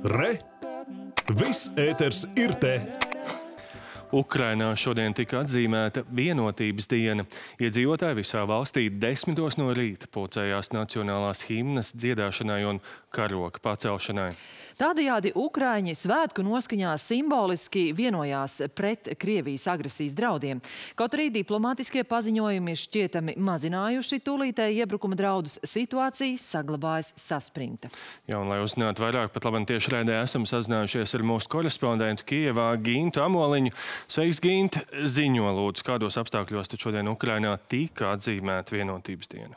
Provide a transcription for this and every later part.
Re! Viss ēters ir te! Ukrainā šodien tika atzīmēta vienotības diena. Iedzīvotāji visā valstī 10 no rīta pulcējās nacionālās himnas dziedāšanai un karoga pacelšanai. Tādējādi Ukraiņi svētku noskaņā simboliski vienojās pret Krievijas agresijas draudiem. Kaut arī diplomātiskie paziņojumi šķietami mazinājuši tūlītēji iebrukuma draudus, situācija saglabājas saspringta. Jā, un lai uzzinātu vairāk, pat labam tieši raidē esam sazinājušies ar mūsu korespondentu Kijevā Gintu Amoliņu. Sveiks, Gint! Ziņo lūdzu, kādos apstākļos tad šodien Ukrainā tika atzīmēta vienotības diena?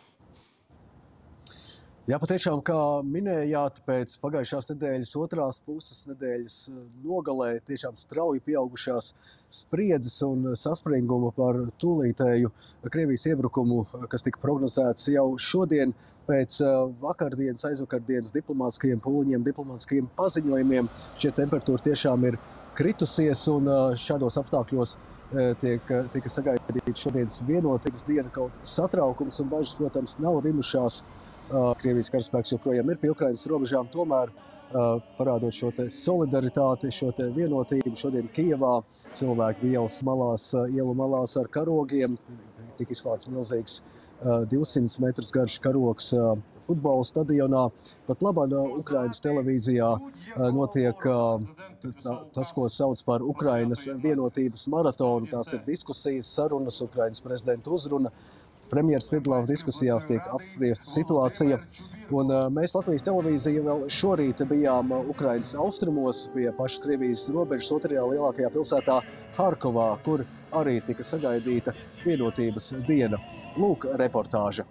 Jā, patiešām, kā minējāt, pēc pagājušās nedēļas otrās puses nedēļas nogalē tiešām strauji pieaugušās spriedzes un saspringuma par tūlītēju Krievijas iebrukumu, kas tika prognozēts jau šodien pēc vakardienas, aizvakardienas diplomātiskajiem pūliņiem, diplomātiskajiem paziņojumiem. Šie temperatūra tiešām ir kritusies un šādos apstākļos tika sagaidīta šodienas vienotības diena, kaut satraukums un bažas, protams, nav rimušās. Krievijas karaspēks joprojām ir pie Ukrainas robežām, tomēr parādot šo te solidaritāti, šo te vienotību. Šodien Kijevā cilvēki bija ielas malās, ielu malās ar karogiem, tika izklāts milzīgs 200 metrus garš karogs futbola stadionā. Pat labāk Ukrainas televīzijā notiek tas, ko sauc par Ukrainas vienotības maratonu. Tās ir diskusijas, sarunas, Ukrainas prezidenta uzruna. Premjeras piedalās diskusijās, tiek apspriesta situācija. Un mēs Latvijas televīzija vēl šorīt bijām Ukrainas austrumos pie pašas Krievijas robežas otrajā lielākajā pilsētā Harkovā, kur arī tika sagaidīta vienotības diena. Lūk, reportāža.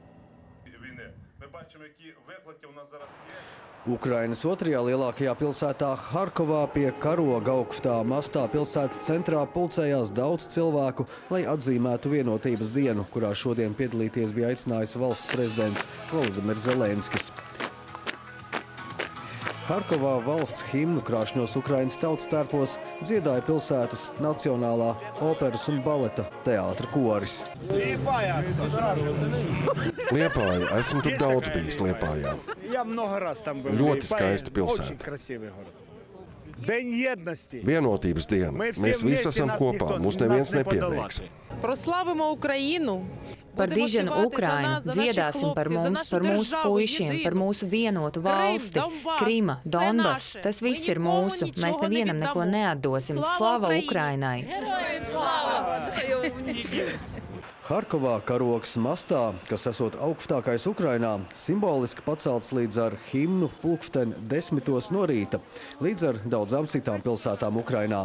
Ukrainas otrajā lielākajā pilsētā Harkovā pie karoga augstā mastā pilsētas centrā pulcējās daudz cilvēku, lai atzīmētu vienotības dienu, kurā šodien piedalīties bija aicinājis valsts prezidents Volodimirs Zelenskis. Harkovā valsts himnu krāšņos Ukrainas tautas tērpos dziedāja pilsētas Nacionālā operas un baleta teātra koris. Liepāja, esmu tur daudz bijis Liepājā. Ļoti skaista pilsēta. Vienotības diena. Mēs visi esam kopā, mūs neviens nepieveiks. Proslavimo Ukrainu! Par diženu Ukrainu, dziedāsim par mums, par mūsu puišiem, par mūsu vienotu valsti. Krima, Donbass, tas viss ir mūsu. Mēs nevienam neko neatdosim. Slava Ukrainai! Harkovā karogs mastā, kas esot augstākais Ukrainā, simboliski pacelts līdz ar himnu pulksten 10 no rīta, līdz ar daudzām citām pilsētām Ukrainā.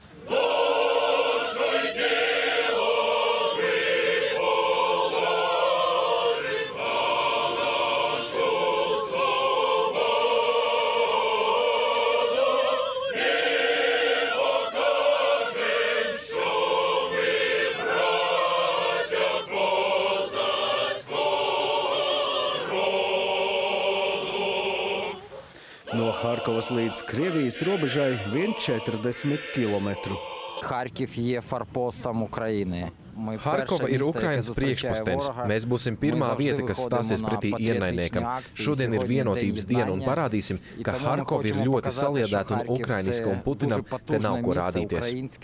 No Harkovas līdz Krievijas robežai 140 kilometru. Harkova ir Ukrainas priekšpustens. Mēs būsim pirmā vieta, kas stāsies pretī ienaidniekam. Šodien ir vienotības diena un parādīsim, ka Harkova ir ļoti saliedēta un ukrainiska, un Putinam te nav ko rādīties.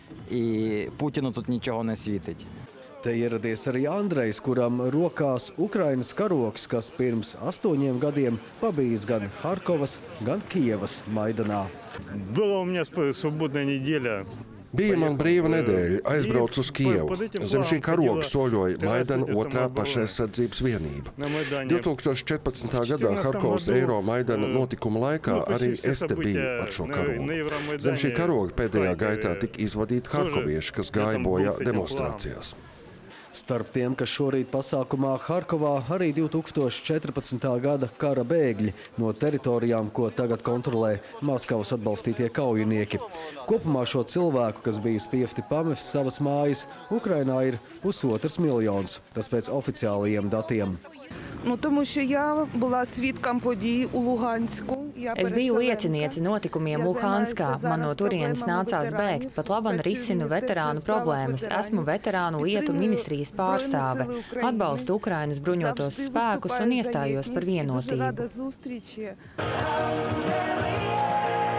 Te ieradies arī Andrejs, kuram rokās Ukrainas karogs, kas pirms 8 gadiem pabijis gan Harkovas, gan Kijevas Maidanā. Bija man brīva nedēļa, aizbraucu uz Kijevu. Zem šī karoga soļoja Maidana otrā pašaizsardzības vienība. 2014. gadā Harkovas Eiro Maidana notikuma laikā arī es te biju ar šo karogu. Zem šī karoga pēdējā gaitā tika izvadīti harkovieši, kas gāja bojā demonstrācijās. Starp tiem, kas šorīt pasākumā Harkovā, arī 2014. gada kara bēgļi no teritorijām, ko tagad kontrolē Maskavas atbalstītie kaujinieki. Kopumā šo cilvēku, kas bija spiesti pamest savas mājas, Ukrainā ir 1,5 miljons, tas pēc oficiālajiem datiem. Es biju lieciniece notikumiem Luhanskā. Man no turienes nācās bēgt. Pat labam risinu veterānu problēmas. Esmu veterānu lietu ministrijas pārstāve. Atbalstu Ukrainas bruņotos spēkus un iestājos par vienotību.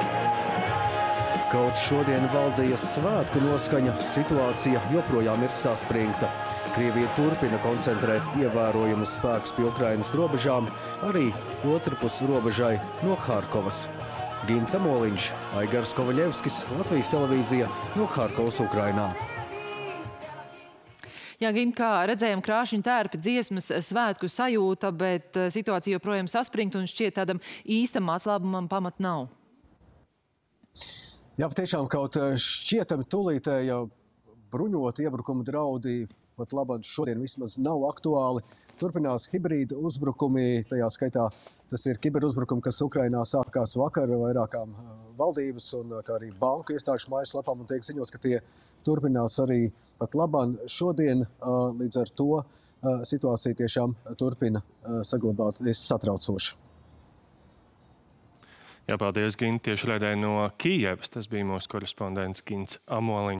Kaut šodien valdīja svētku noskaņa, situācija joprojām ir saspringta. Krievija turpina koncentrēt ievērojumus spēkus pie Ukrainas robežām, arī otrpus robežai no Harkovas. Gins Amoliņš, Aigars Kovaļevskis, Latvijas televīzija no Harkovas, Ukrainā. Jā, Gint, kā redzējām, krāšņu tērpi, dziesmas, svētku sajūta, bet situācija joprojām saspringta un šķiet tādam īstam atslābumam pamat nav. Jā, patiešām kaut šķietami tūlītēja bruņoti iebrukuma draudi pat labāk šodien vismaz nav aktuāli. Turpinās hibrīda uzbrukumi, tajā skaitā tas ir kiberuzbrukumi, kas Ukrainā sākās vakar vairākām valdības un kā arī banku iestāžu mājaslapām un tiek ziņots, ka tie turpinās arī pat labāk šodien. Līdz ar to situācija tiešām turpina saglabāties satraucoši. Jā, paldies, Gint. Tieši raidē no Kijevas. Tas bija mūsu korespondents Gins Amoliņš.